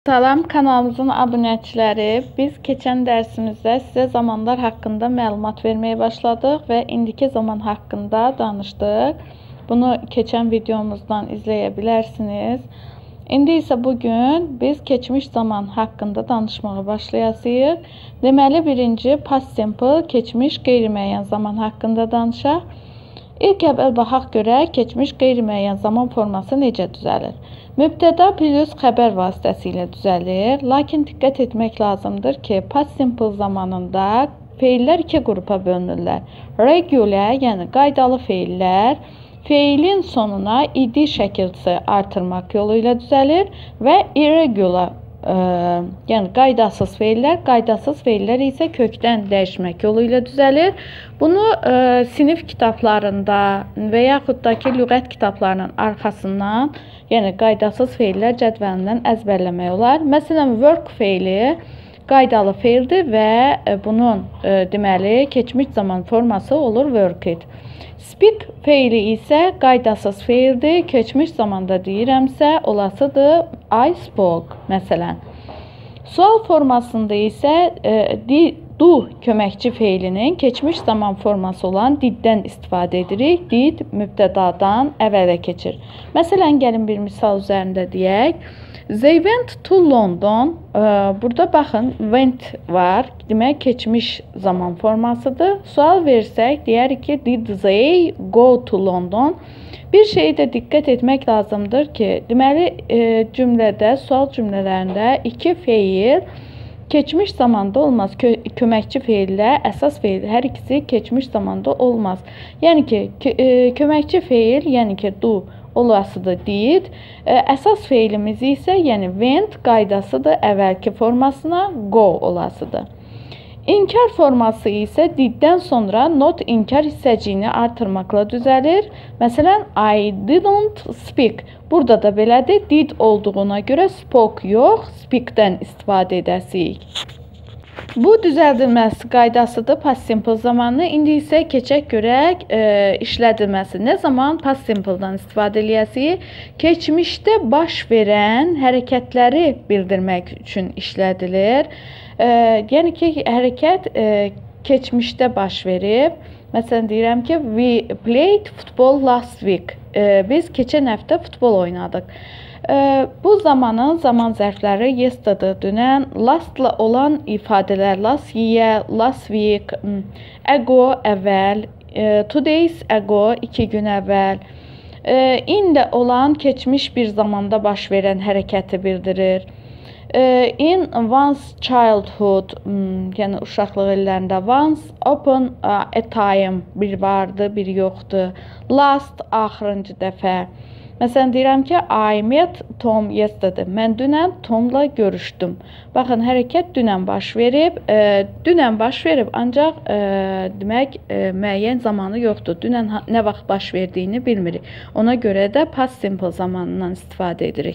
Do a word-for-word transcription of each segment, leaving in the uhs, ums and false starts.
Salam, kanalımızın abunəçiləri. Biz keçən dərsimizdə sizə zamanlar haqqında məlumat verməyə başladıq və indiki zaman haqqında danışdıq. Bunu keçən videomuzdan izləyə bilərsiniz. İndi isə bugün biz keçmiş zaman haqqında danışmağa başlayacağıq. Deməli, birinci past simple, keçmiş qeyri-müəyyən zaman haqqında danışaq. İlk əvvəl baxaq görək keçmiş qeyri-müəyyən zaman forması necə düzəlir. Mübtəda plus xəbər vasitəsilə düzəlir. Lakin diqqət etmək lazımdır ki, past simple zamanında feillər iki qrupa bölünürlər. Regular, yəni qaydalı feillər, feilin sonuna id şəkilsi artırmaq yolu ilə düzəlir və irregular, ə, yəni qaydasız feillər, qaydasız feillər isə kökdən dəyişmək yolu ilə düzəlir. Bunu ə, sinif kitablarında və yaxud da ki, lüğət kitablarının arxasından, yəni qaydasız feillər cədvəlindən əzbərləmək olar. Məsələn, work feili qaydalı feildir və bunun ə, deməli keçmiş zaman forması olur worked. Speak feili isə qaydasız feildir. Keçmiş zamanda deyirəmsə, olasıdır I spoke, məsələn. Sual formasında isə e, do köməkçi feilinin keçmiş zaman forması olan diddən istifadə edirik. Did mübtədadan əvvələ keçir. Məsələn, gəlin bir misal üzərində deyək. They went to London. Burada baxın, went var. Demək, keçmiş zaman formasıdır. Sual versək, deyərik ki, did they go to London? Bir şeyi də diqqət etmək lazımdır ki, deməli, cümlədə, sual cümlələrində iki feil keçmiş zamanda olmaz. Kö köməkçi feillə əsas feil, hər ikisi keçmiş zamanda olmaz. Yəni ki, kö köməkçi feil, yəni ki, do olasıdır did. Əsas feilimiz isə, yəni went qaydasıdır əvvəlki formasına, go olasıdır. İnkar forması isə diddən sonra not inkar hissəciyini artırmaqla düzəlir. Məsələn, I didn't speak. Burada da belədir. Did olduğuna görə spoke yox, speakdən istifadə edəsiyik. Bu düzəldilməsi qaydasıdır past simple zamanı. İndi isə keçək görək e, işlədilməsi. Nə zaman past simple'dan istifadə edəsiyik? Keçmişdə baş verən hərəkətləri bildirmək üçün işlədilir. E, yəni ki, hərəkət e, keçmişdə baş verib. Məsələn, deyirəm ki, we played football last week. E, biz keçən həftə futbol oynadıq. E, bu zamanın zaman zərfləri yesterday, dünən, lastla olan ifadələr last year, last week, ago, əvvəl, e, two days ago, iki gün əvvəl. E, in-də olan keçmiş bir zamanda baş verən hərəkəti bildirir. E, in one's childhood, yəni uşaqlıq illərində once, upon a time, bir vardı, bir yoxdur. Last, axırıncı dəfə. Məsələn, deyirəm ki, I met Tom yesterday. Mən dünən Tomla görüşdüm. Baxın, hərəkət dünən baş verib. E, dünən baş verib, ancaq e, demək, e, müəyyən zamanı yoxdur. Dünən nə vaxt baş verdiyini bilmirik. Ona görə də past simple zamanından istifadə edirik.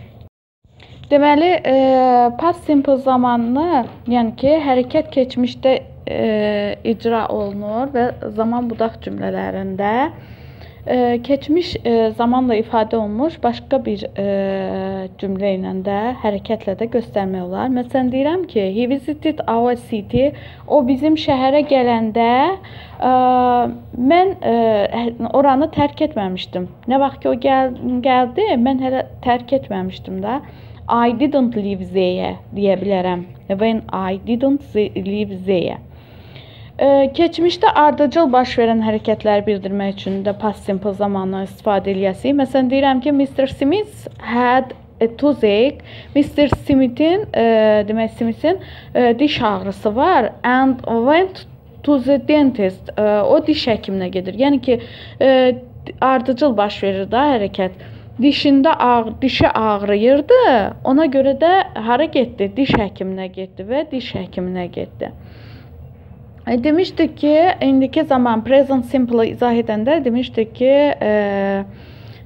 Deməli, e, past simple zamanını, yəni ki, hərəkət keçmişdə e, icra olunur və zaman budaq cümlələrində e, keçmiş e, zamanla ifadə olunmuş başqa bir e, cümlə ilə də, hərəkətlə də göstərmək olar. Məsələn, deyirəm ki, he visited our city. O bizim şəhərə gələndə e, mən e, oranı tərk etməmişdim. Nə vaxt ki, o gəl gəldi, mən hələ tərk etməmişdim də. I didn't live there deyə bilərəm. When I didn't live there. E, keçmişdə ardıcıl baş verən hərəkətləri bildirmək üçün də past simple zamanı istifadə edəsiyik. Məsələn, deyirəm ki, mister Smith had a toothache. mister Smith'in, e, demək Smith'in e, diş ağrısı var and went to the dentist. E, o diş həkiminə gedir. Yəni ki, e, ardıcıl baş verir da hərəkət. Dişində ağ, dişi ağrıyırdı, ona görə də hara getdi? Diş həkiminə getdi və diş həkiminə getdi. E, demişdik ki, indiki zaman present simple izah edəndə demişdik ki, e,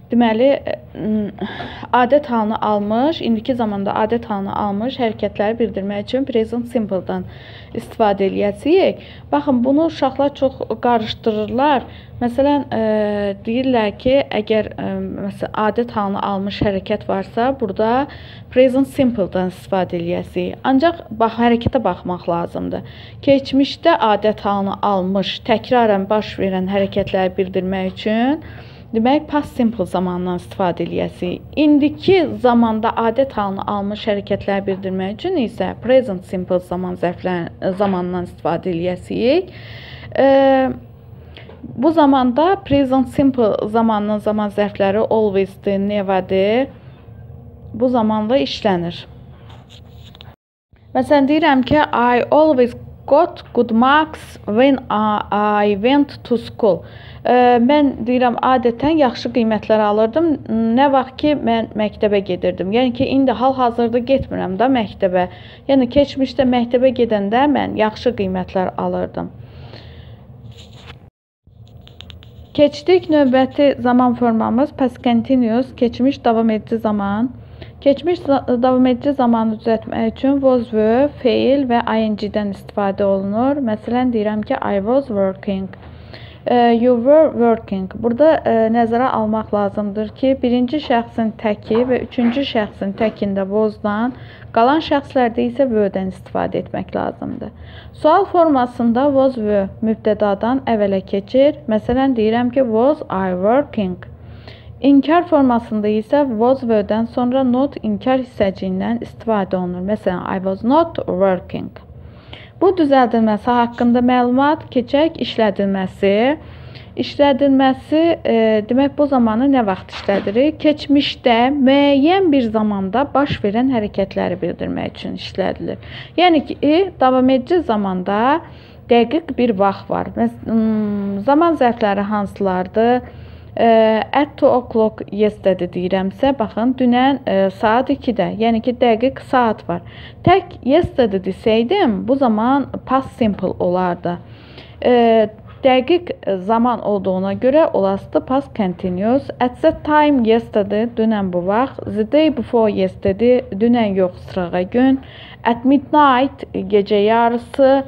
deməli, adət halını almış, indiki zamanda adət halını almış hərəkətləri bildirmək üçün present simple-dan istifadə eləyəcəyik. Baxın, bunu uşaqlar çox qarışdırırlar. Məsələn, e, deyirlər ki, əgər e, məsələn, adət halını almış hərəkət varsa, burada present simple-dan istifadə eləyəcəyik. Ancaq bax, hərəkətə baxmaq lazımdır. Keçmişdə adət halını almış, təkrarən baş verən hərəkətləri bildirmək üçün demək, past simple zamandan istifadə eləyəcəyik. İndiki zamanda adət halını almış hərəkətləri bildirmək üçün isə present simple zaman zərfləri zamandan istifadə eləyəcəyik. E, bu zamanda present simple zamanının zaman zərfləri always-dir, never-dir. Bu zamanla işlənir. Məsələn, deyirəm ki, I always got good marks when I went to school. Mən deyirəm, adətən yaxşı qiymətlər alırdım, nə vaxt ki, mən məktəbə gedirdim. Yəni ki, indi hal-hazırda getmirəm da məktəbə. Yəni, keçmişdə məktəbə gedəndə mən yaxşı qiymətlər alırdım. Keçdik növbəti zaman formamız past continuous, keçmiş davam edici zaman. Keçmiş davam edici zamanı düzəltmək üçün was, were, fail və ing-dən istifadə olunur. Məsələn, deyirəm ki, I was working. You were working. Burada e, nəzərə almaq lazımdır ki, birinci şəxsin təki və üçüncü şəxsin təkində was-dan, qalan şəxslərdə isə were-dən istifadə etmək lazımdır. Sual formasında was, were mübtədadan əvvələ keçir. Məsələn, deyirəm ki, was I working. İnkar formasında isə was, were-dən sonra not inkar hissəciyindən istifadə olunur. Məsələn, I was not working. Bu düzəldilməsi haqqında məlumat, keçək işlədilməsi. İşlədilməsi, e, demək, bu zamanı nə vaxt işlədirik? Keçmişdə müəyyən bir zamanda baş verən hərəkətləri bildirmək üçün işlədilir. Yəni ki, e, davam edici zamanda dəqiq bir vaxt var. Məsələn, zaman zərfləri hansılardır? At two o'clock yesterday deyirəmsə, baxın, dünən e, saat ikidə, yəni ki, dəqiq saat var. Tək yesterday desəydim, bu zaman past simple olardı. E, dəqiq zaman olduğuna görə olası past continuous. At that time yesterday, dünən bu vaxt. The day before yesterday, dünən yox, sırağa gün. At midnight, gecə yarısı.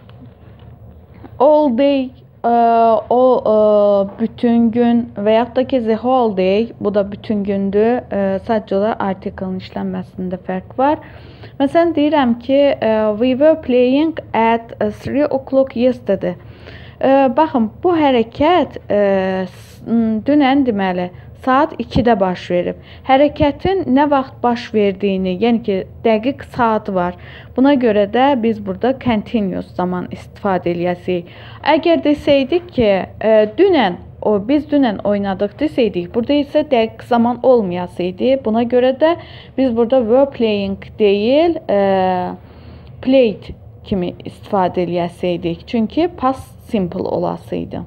All day, o bütün gün və yaxud da ki, the whole day, bu da bütün gündür. Sadəcə olaraq artiklın işlənməsində fərq var. Məsələn, deyirəm ki, we were playing at three o'clock yesterday. Baxın, bu hərəkət dünən deməli saat ikidə baş verib. Hərəkətin nə vaxt baş verdiyini, yəni ki, dəqiq saat var. Buna görə də biz burada continuous zaman istifadə eləyəsirik. Əgər desəydik ki, e, dünən, o, biz dünən oynadıq desəydik, burada isə dəqiq zaman olmayasıydı. Buna görə də biz burada were playing deyil, e, played kimi istifadə eləyəsiydik. Çünki past simple olasıydı.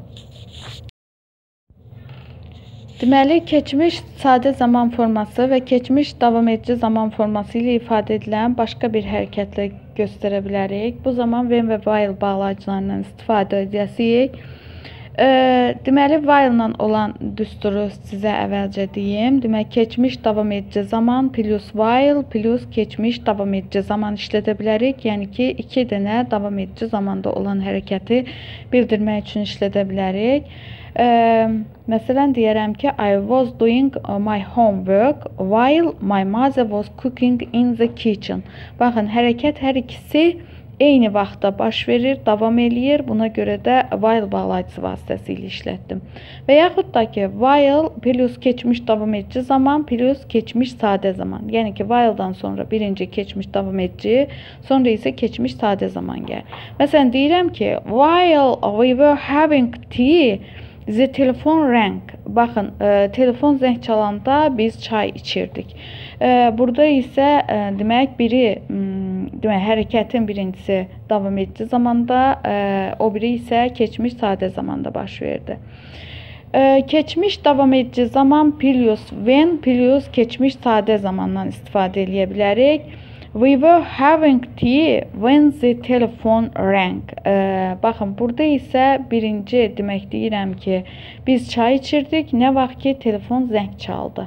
Deməli, keçmiş sadə zaman forması və keçmiş davam edici zaman forması ilə ifadə edilən başqa bir hərəkətlə göstərə bilərik. Bu zaman when və while bağlayıcılarından istifadə edəcəyik. E, deməli, while ilə olan düsturu sizə əvvəlcə deyim. Deməli, keçmiş davam edici zaman plus while plus keçmiş davam edici zaman işlədə bilərik. Yəni ki, iki dənə davam edici zamanda olan hərəkəti bildirmək üçün işlədə bilərik. Ə, məsələn, deyərəm ki, I was doing my homework while my mother was cooking in the kitchen. Baxın, hərəkət hər ikisi eyni vaxtda baş verir, davam eləyir. Buna görə də while bağlayıcısı vasitəsilə işlətdim. Və yaxud da ki, while plus keçmiş davam edici zaman plus keçmiş sadə zaman. Yəni ki, while'dan sonra birinci keçmiş davam edici, sonra isə keçmiş sadə zaman gəlir. Məsələn, deyirəm ki, while we were having tea, the telephone rang. Baxın, e, telefon zəng çalanda biz çay içirdik. E, burada isə e, demək biri, demək hərəkətin birincisi davam edici zamanda, e, o biri isə keçmiş sadə zamanda baş verdi. E, keçmiş davam edici zaman plus when plus keçmiş sadə zamandan istifadə edə bilərik. We were having tea when the telephone rang. Ee, baxın, burada isə birinci demək deyirəm ki, biz çay içirdik, nə vaxt ki telefon zəng çaldı.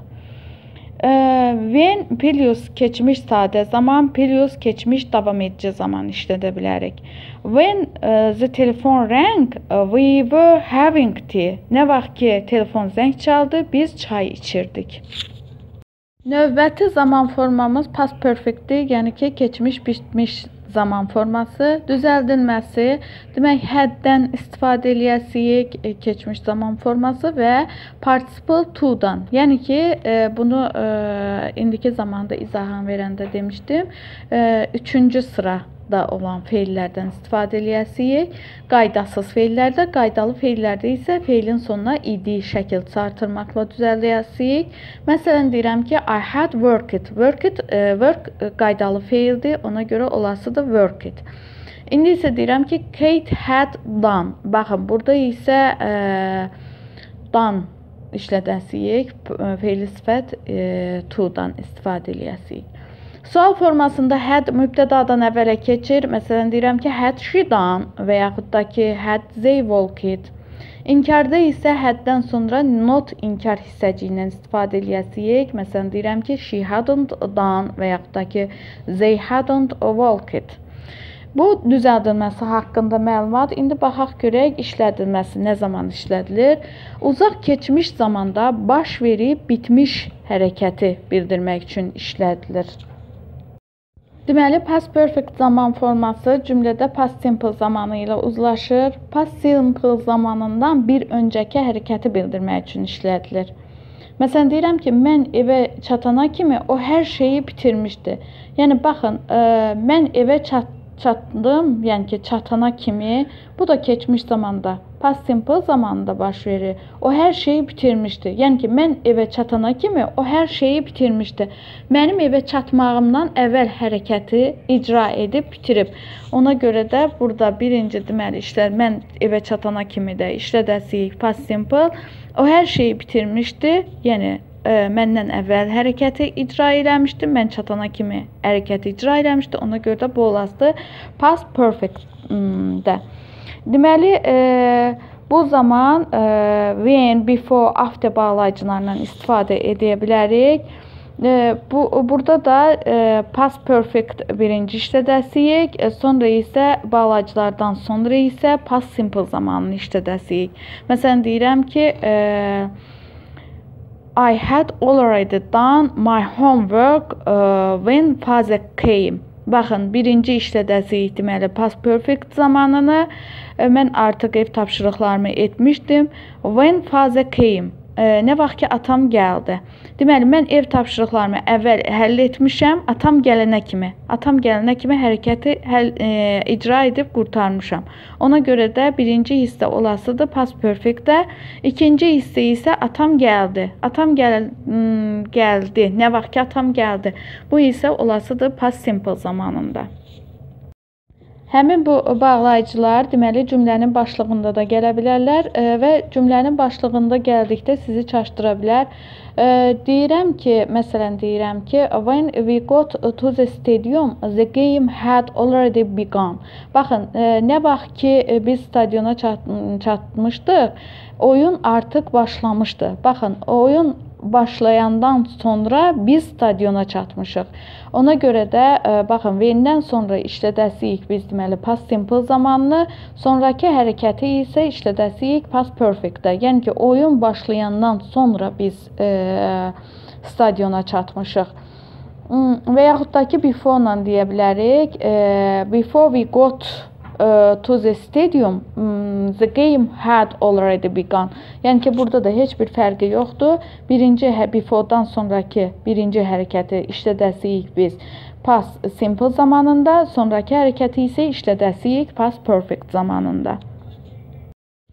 Ee, when previous keçmiş sadə zaman, previous keçmiş davam edici zaman işlədə bilərik. When uh, the telephone rang, uh, we were having tea. Nə vaxt ki telefon zəng çaldı, biz çay içirdik. Növbəti zaman formamız past perfectdir, yəni ki, keçmiş, bitmiş zaman forması. Düzəldilməsi, demək, haddən istifadə eləyəsiyik, keçmiş zaman forması və participle to-dan. Yəni ki, bunu indiki zamanda izahan verəndə demişdim, üçüncü sıra da olan feillərdən istifadə eləyəsiyik. Qaydasız feillərdə, qaydalı feillərdə isə feilin sonuna id şəkil artırmaqla düzəldəyəsiyik. Məsələn, deyirəm ki, I had worked. Worked, work qaydalı feildir, ona görə olasıdır worked. İndi isə deyirəm ki, Kate had done. Baxın, burada isə e, done işlədəsiyik, feili sifət e, to-dan istifadə eləyəsiyik. Sual formasında had mübtədadan əvvələ keçir. Məsələn, deyirəm ki, had she done və yaxud da ki, had they walked. İnkarda isə haddən sonra not inkar hissəciyindən istifadə eləyəsiyik. Məsələn, deyirəm ki, she hadn't done və yaxud da ki, they hadn't walked. Bu düzəldilməsi haqqında məlumat. İndi baxaq görək işlədilməsi nə zaman işlədilir. Uzaq keçmiş zamanda baş verib bitmiş hərəkəti bildirmək üçün işlədilir. Deməli, past perfect zaman forması cümlədə past simple zamanı ilə uzlaşır. Past simple zamanından bir öncəki hərəkəti bildirmək üçün işlədilir. Məsələn, deyirəm ki, mən evə çatana kimi o hər şeyi bitirmişdi. Yəni, baxın, ə, mən evə çat çatdım, yəni ki, çatana kimi, bu da keçmiş zamanda, past simple zamanında baş verir. O hər şeyi bitirmişdi. Yəni ki, mən evə çatana kimi o hər şeyi bitirmişdi. Mənim evə çatmağımdan əvvəl hərəkəti icra edib bitirib. Ona görə də burada birinci deməli işlər, mən evə çatana kimi də işlədəsiyik past simple. O hər şeyi bitirmişdi, yəni məndən əvvəl hərəkəti icra eləmişdi, mən çatana kimi hərəkəti icra eləmişdi, ona görə də bu olasıdır past perfect-də. Deməli, e, bu zaman e, when, before, after bağlayıcılarından istifadə edə bilərik. E, bu, burada da e, past perfect birinci işlədəsiyik, e, sonra isə bağlayıcılardan sonra isə past simple zamanını işlədəsiyik. Məsələn, deyirəm ki, e, I had already done my homework uh, when father came. Baxın, birinci işlədəsiyik deməli past perfect zamanını. Mən artıq ev tapşırıqlarımı etmişdim. When father came. Nə vaxt ki atam gəldi. Deməli, mən ev tapşırıqlarımı əvvəl həll etmişəm, atam gələnə kimi. Atam gələnə kimi hərəkəti həll, e, icra edib qurtarmışam. Ona görə də birinci hissə olasıdır past perfect-də. İkinci hissə isə atam gəldi. Atam gəl, gəldi. Nə vaxt ki atam gəldi. Bu isə olasıdır past simple zamanında. Həmin bu bağlayıcılar deməli cümlənin başlığında da gələ bilərlər və cümlənin başlığında gəldikdə sizi çaşdıra bilər. Deyirəm ki, məsələn deyirəm ki, when we got to the stadium, the game had already begun. Baxın, nə vaxt ki biz stadiona çat çatmışdıq, oyun artıq başlamışdı. Baxın, oyun başlayandan sonra biz stadiona çatmışıq. Ona görə də baxın, when-dən sonra işlədəsiyik biz deməli past simple zamanını, sonraki hərəkəti isə işlədəsiyik past perfect-də. Yəni ki, oyun başlayandan sonra biz e, stadiona çatmışıq. Və yaxud da ki, before-la deyə bilərik. E, before we got Uh, to the stadium, um, the game had already begun. Yəni ki, burada da heç bir fərqi yoxdur. Birinci before-dan sonraki birinci hərəkəti işlədəsiyik biz past simple zamanında, sonraki hərəkəti isə işlədəsiyik past perfect zamanında.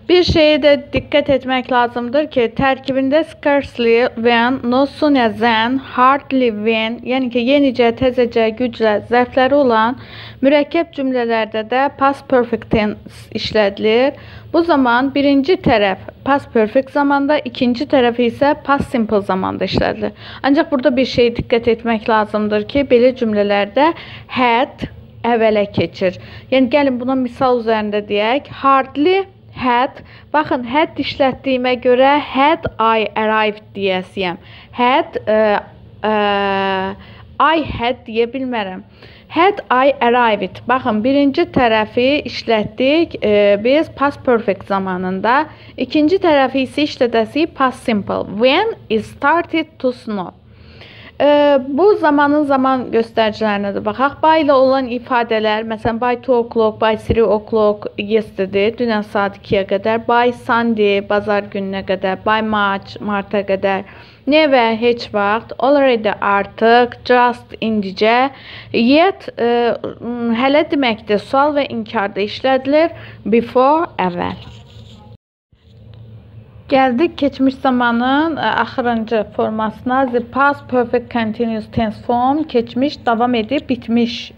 Bir şeye de dikkat etmek lazımdır ki tərkibində scarcely, when, no sooner than, hardly when, yəni ki yenicə, təzəcə, güclə zərfləri olan mürəkkəb cümlələrdə də past perfect tense işlədilir. Bu zaman birinci tərəf past perfect zamanda, ikinci tərəf isə past simple zamanda işlədilir. Ancaq burada bir şey dikkat etmək lazımdır ki, belə cümlələrdə had əvvələ keçir. Yəni gəlin buna misal üzərində deyək. Hardly had. Baxın, had işlətdiyimə görə had I arrived deyəsiyəm. Had uh, uh, I had deyə bilmərəm. Had I arrived. Baxın, birinci tərəfi işlətdik e, biz past perfect zamanında. İkinci tərəfi isə işlədəsik past simple. When it started to snow. E, bu zamanın zaman göstəricilərinə də baxaq. By ilə olan ifadələr, məsələn, by two o'clock, by three o'clock yesterday, dünən saat ikiyə qədər, by Sunday, bazar gününə qədər, by March, marta qədər, never, heç vaxt, already, artıq, just, indicə, yet, e, hələ deməkdir, sual və inkarda işlədilir, before, əvvəl. Gəldik keçmiş zamanın axırıncı formasına. The past perfect continuous tense form, keçmiş davam edib bitmiş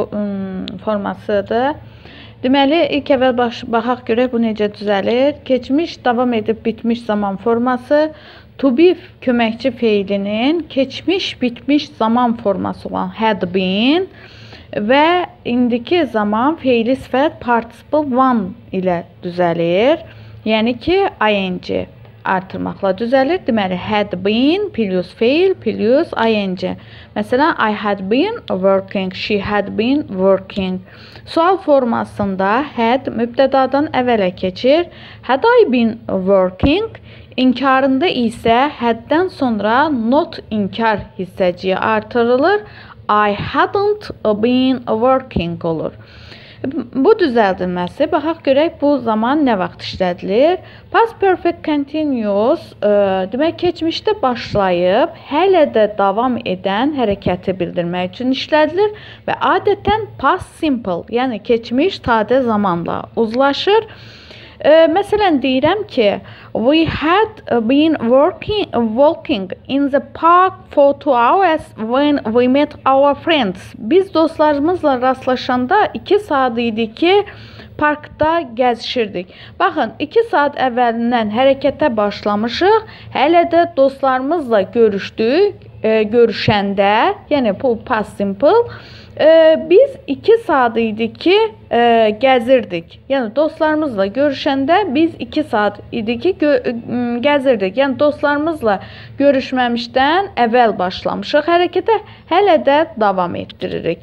formasıdır. Deməli, ilk əvvəl baxaq görək bu necə düzəlir. Keçmiş davam edib bitmiş zaman forması to be köməkçi feilinin keçmiş bitmiş zaman forması olan had been və indiki zaman feili sifət participle one ilə düzəlir. Yəni ki, ing artırmaqla düzəlir. Deməli, had been plus feil plus ing. Məsələn, I had been working, she had been working. Sual formasında had mübtədadan əvvələ keçir. Had I been working? İnkarında isə haddən sonra not inkar hissəciyi artırılır. I hadn't been working olur. Bu düzəldilməsi, baxaq görək bu zaman nə vaxt işlədilir. Past perfect continuous, e, demək keçmişdə başlayıb, hələ də davam edən hərəkəti bildirmək üçün işlədilir və adətən past simple, yəni keçmiş sadə zamanla uzlaşır. E, məsələn, deyirəm ki, we had been working, walking in the park for two hours when we met our friends. Biz dostlarımızla rastlaşanda iki saat idi ki, parkda gəzişirdik. Baxın, iki saat əvvəlindən hərəkətə başlamışıq. Hələ də dostlarımızla görüşdük, e, görüşəndə, yəni bu past simple. Ee, biz iki saat idi ki e, gəzirdik. Yəni dostlarımızla görüşəndə biz iki saat idi ki gəzirdik. Yəni dostlarımızla görüşməmişdən əvvəl başlamışıq hərəkətə, hələ də davam etdiririk.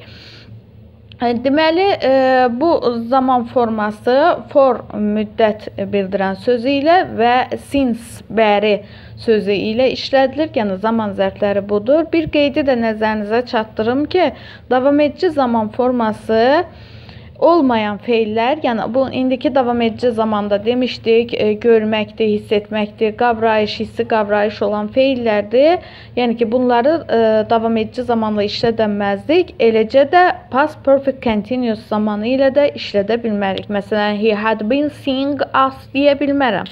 Deməli, e, bu zaman forması for müddət bildirən sözü ilə və since bəri sözü ilə işlədilir. Yəni zaman zərfləri budur. Bir qeydi də nəzərinizə çatdırım ki, davam edici zaman forması olmayan feillər, yəni bu indiki davam edici zamanda demişdik, e, görməkdir, hiss etməkdir, qavrayış, hissi qavrayış olan feillərdir. Yəni ki, bunları e, davam edici zamanla işlədəməzdik. Eləcə də past perfect continuous zamanı ilə də işlədə bilmərik. Məsələn, he had been seeing us deyə bilmərəm.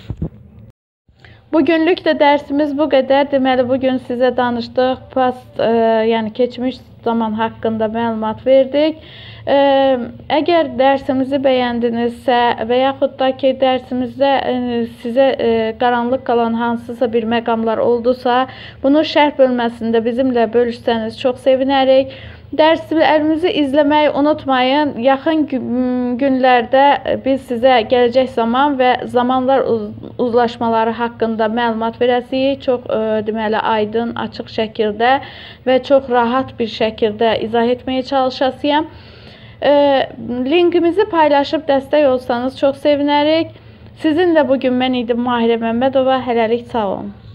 Bugünlük də dərsimiz bu qədər. Deməli, bugün sizə danışdıq, past, e, yəni keçmiş zaman haqqında məlumat verdik. E, əgər dərsimizi bəyəndinizsə və yaxud da ki, dərsimizdə e, sizə e, qaranlıq qalan hansısa bir məqamlar oldusa, bunu şərh bölməsində bizimlə bölüşsəniz çox sevinərik. Dərslərimizi izləməyi unutmayın. Yaxın günlərdə biz sizə gələcək zaman və zamanlar uzlaşmaları haqqında məlumat verəsiyik. Çox e, deməli aydın, açıq şəkildə və çox rahat bir şəkildə izah etməyə çalışasıyam. E, linkimizi paylaşıb dəstək olsanız çox sevinərik. Sizinlə bugün mən idim Mahirə Məmmədova. Hələlik sağ olun.